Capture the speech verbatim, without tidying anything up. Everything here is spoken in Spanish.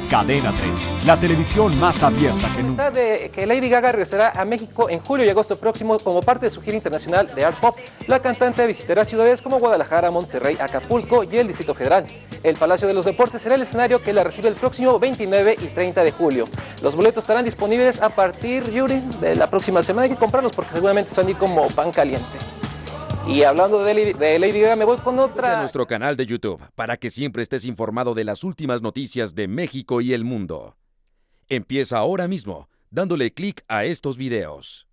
Cadena treinta, la televisión más abierta que nunca. De que Lady Gaga regresará a México en julio y agosto próximo como parte de su gira internacional de Art Pop. La cantante visitará ciudades como Guadalajara, Monterrey, Acapulco y el Distrito Federal. El Palacio de los Deportes será el escenario que la recibe el próximo veintinueve y treinta de julio. Los boletos estarán disponibles a partir, Yuri, de la próxima semana. Hay que comprarlos porque seguramente son ahí como pan caliente. Y hablando de Lady, de Lady Gaga, me voy con otra. A nuestro canal de YouTube para que siempre estés informado de las últimas noticias de México y el mundo. Empieza ahora mismo dándole clic a estos videos.